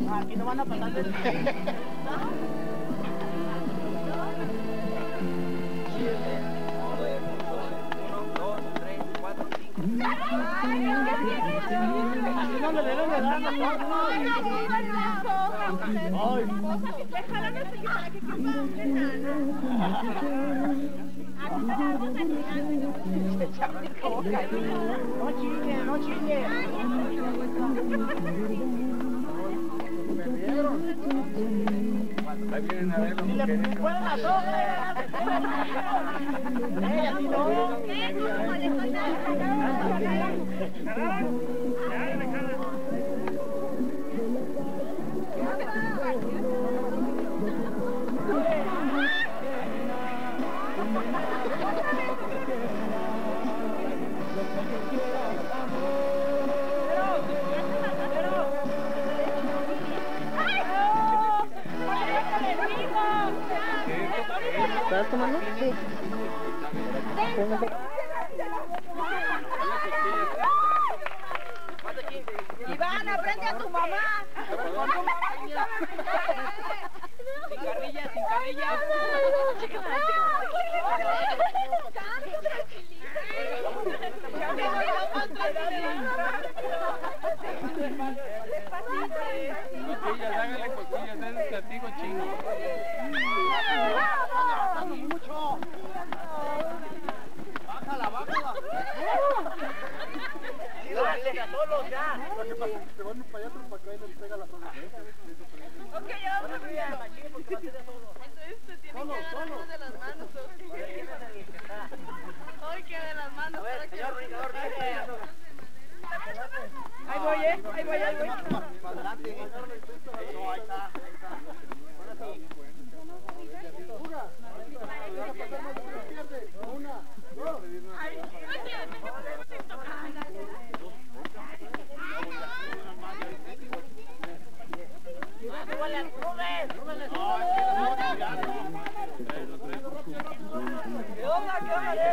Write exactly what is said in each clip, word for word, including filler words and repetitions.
Aquí no van a pasar del... Así no le deben de dar, no. No chille, no chille. Ahí vienen a ver lo que quieren. ¡Le ponen la sombra! ¡Eh, así no! ¿Estás tomando? Sí. Iván, aprende a tu mamá. Sin carrilla, sin carrilla. Costillas, hágale costillas, es el platillo chino. Mucho. Bájala, bájala. Sí, dale, a todos ya. Lo que pasa es que se van para allá, para acá y les pega la zona. Ok, ya vamos bien. Entonces te tiene que dar algo de las manos. Ay, que de las manos. A ver, señor brincador, viene. Ahí voy, eh. Ahí voy, ahí voy. Para adelante. No, ahí está, ahí está. Ahora sí. Una, dos. ¡Súbele, Rubén! ¡Súbele, ¿Qué onda, qué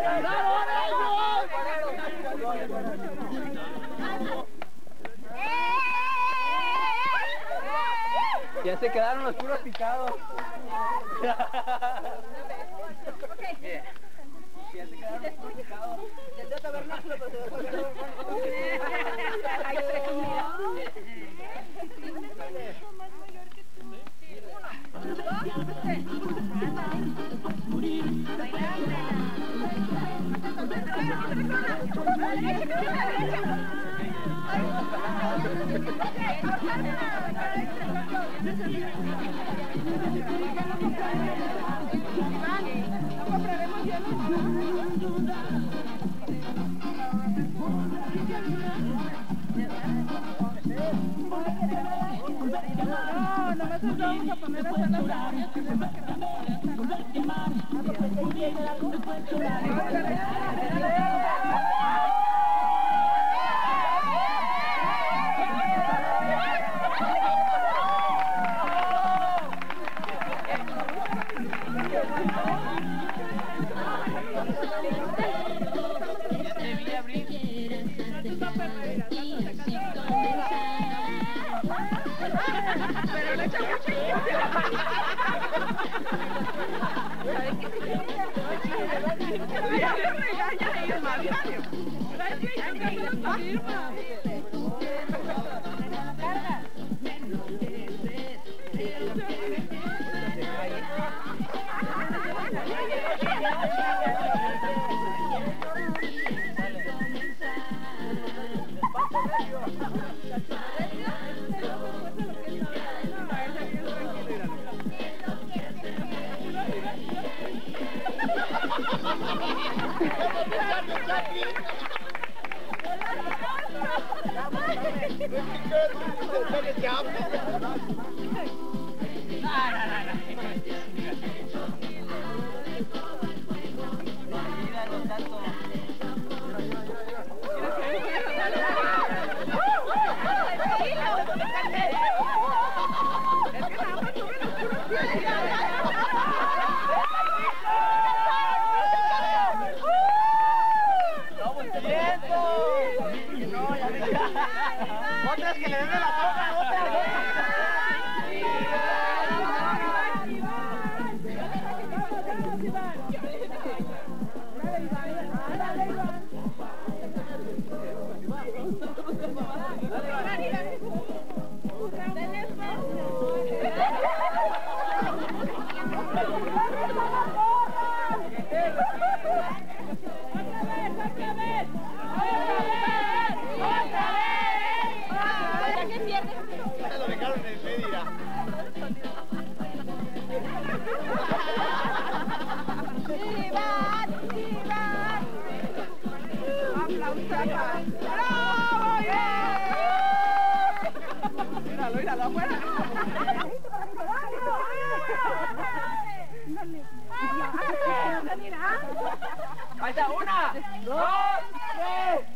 onda? Ya se quedaron los puros picados. Bien. Ya se quedaron los puros picados. Desde tabernáculo, pero se Hay tres comidas. No, nomás nos vamos a poner a hacer las áreas que se van pero le echa mucho ya le regaña a ellos más diario. Otras que le den de la boca, otras. dejaron en media. ¡Chivas! ¡Chivas! ¡Aplausos! ¡Bravo! ¡Yeah! Míralo, míralo afuera. Ahí está, una, dos, tres.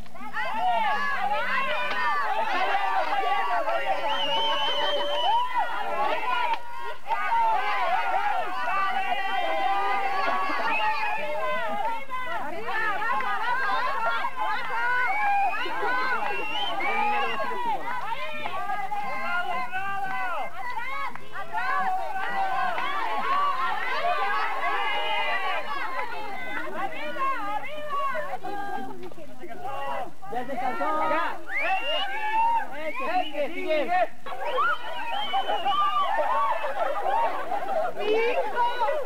Ya se cansó. Ya. Eh, que sigue, sigue. ¡Mi hijo!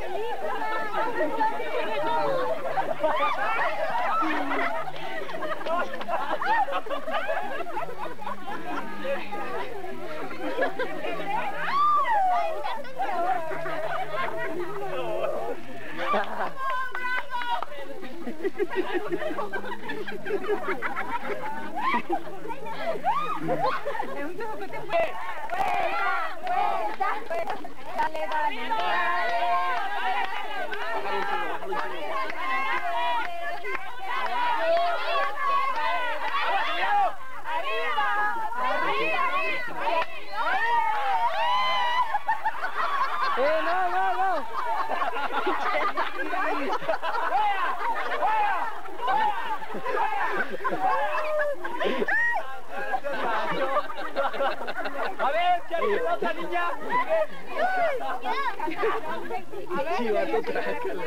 Dale, dale, Eh, no, no, no. A ver, ¿qué hace la otra niña? A ver, Chivato, trácala.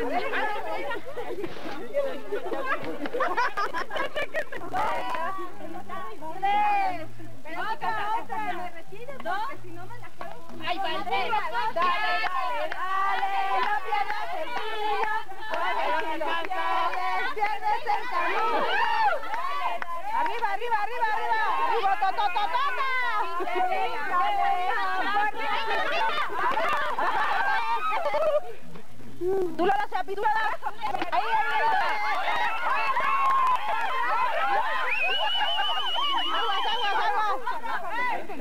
Otra, otra, me retiro, porque si no me la quedo. Ay, dale, dale, dale, dale, no pierdas el tiro, porque si lo pierdes, pierdes el camino. Arriba, arriba, arriba, arriba, arriba, to, to, to, to, tú lo das, Chapi, tú lo das. Ahí, ahí, aguas, aguas,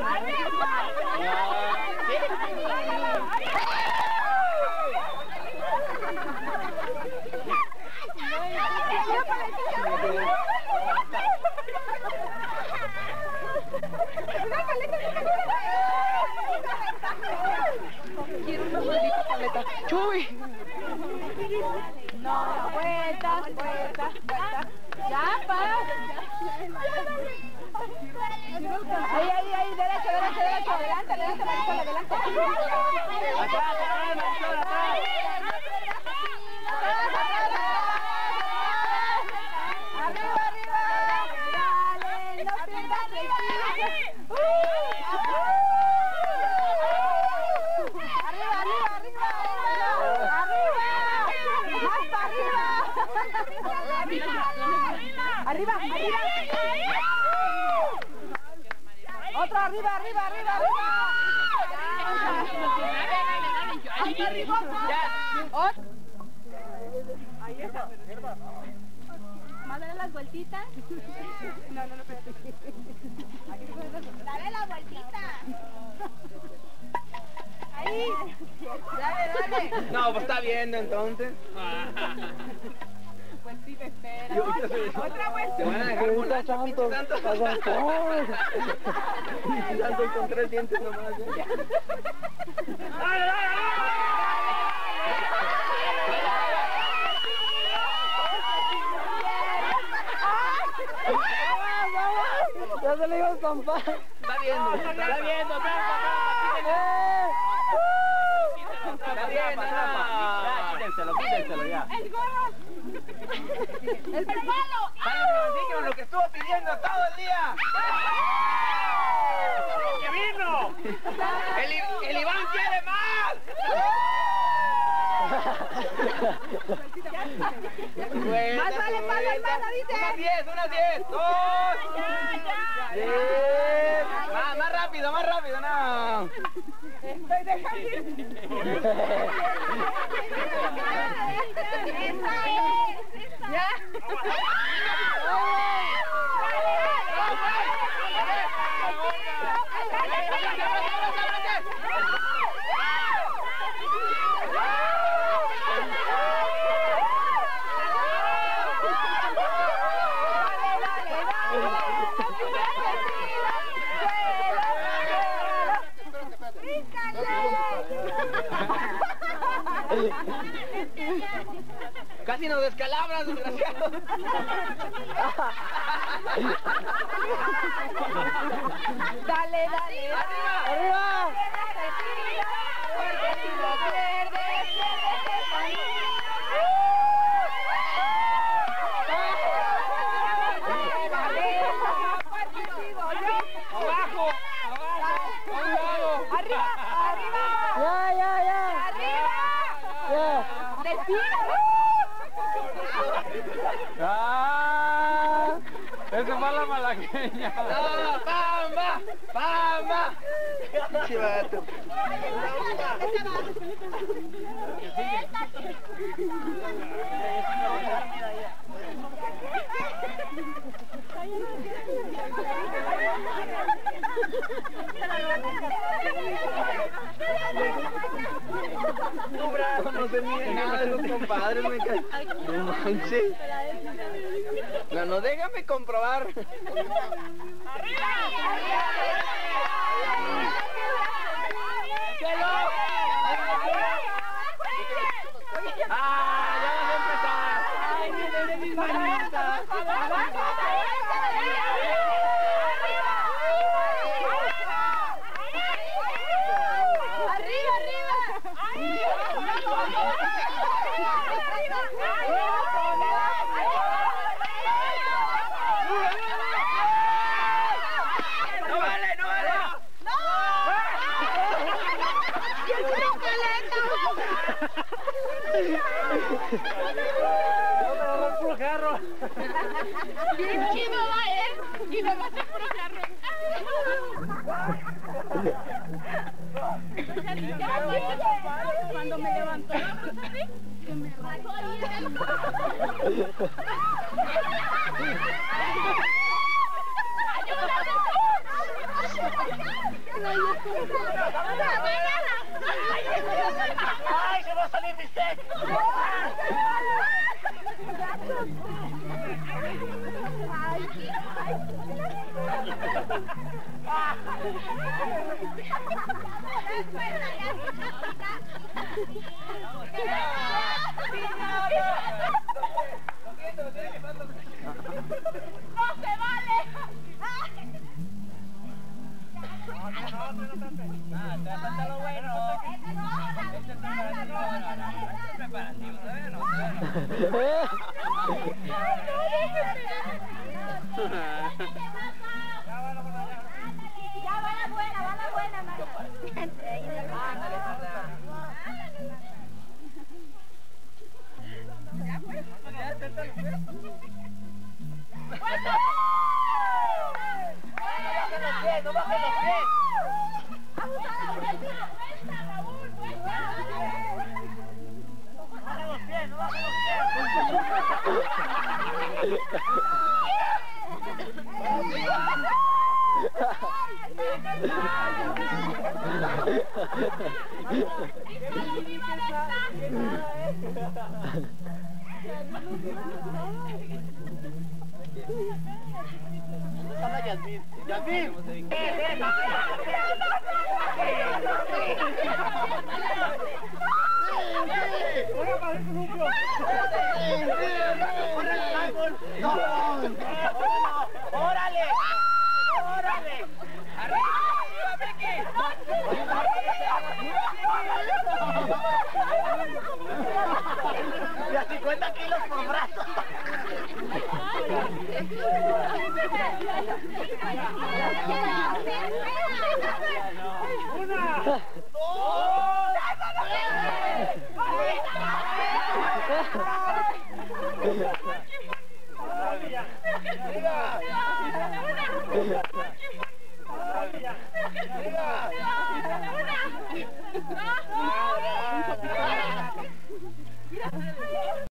Chuy. no, vueltas, vueltas, vueltas. Ya, para. Ahí, ahí, ahí, derecho, derecho, derecho. Adelante, adelante, Marisol, adelante. Atrás, atrás, Marisol, atrás. Arriba, arriba. Dale, no pierdas el tiro. Arriba, arriba, arriba, arriba. Arriba. Más para arriba. Arriba, arriba. Otro arriba, arriba, arriba, arriba. Otro arriba, otro. Ahí está. ¿Más darle las vueltitas? No, no, no, espérate. Dale la vueltita. Ahí. Dale, dale. No, pues está viendo entonces. Pues sí, te espera. Yo- Otra vuelta. Te van a dejar con la Santos. Santos. Santos con tres dientes nomás. ¿Eh? ¡Dale, dale, Ya se le iba a estampar. Está viendo, está viendo, trampa, trampa, está viendo, trampa. Quítenselo, quítenselo ya. ¡El gorro! ¡El palo! Vaya, lo que estuvo pidiendo todo el día. ¡Que vino! El, I- el Iván quiere más. Más vale palo, hermana, dice. Unas diez, unas diez. Dos. Diez. Más, más rápido, más rápido, no. Estoy dejando. ¿Ya? Casi nos descalabras, desgraciado. Dale, dale, arriba, arriba. Porque si lo pierdes, pierdes el camino. Abajo, abajo, Arriba, arriba. Ya, ya, ya. Arriba. Ya. Respira. ¡Ah! Eso fue la malagueña. No, pamba, pamba. Chivato. No se mide nada de los compadres, me cae. No manches. No, no, déjame comprobar. ¡Ah! ¡Ya vas a empezar! ¡Ay, mire, mis manitas! Arriba, ¡No vale, no vale! Puro carro. Bien chido va, ¿eh? Y me va a hacer puro carro. Cuando me levantó la cosa así, que me rasó ahí en el... ¡Ay, se va a salir mi steak! ¡No se vale! Ah, te falta lo bueno. Este es preparativo, ¿sabes? No, Ya va la buena, va la buena, no bajen los pies. Bajen los pies, no bajen los pies. Yasmín, Yasmín. ¡Órale! ¡Órale! ¡Arriba, Vicky! Y a cincuenta kilos por brazo. ¡Una! ¡Dos! ¡Mira! ¡Mira! Una. Dos.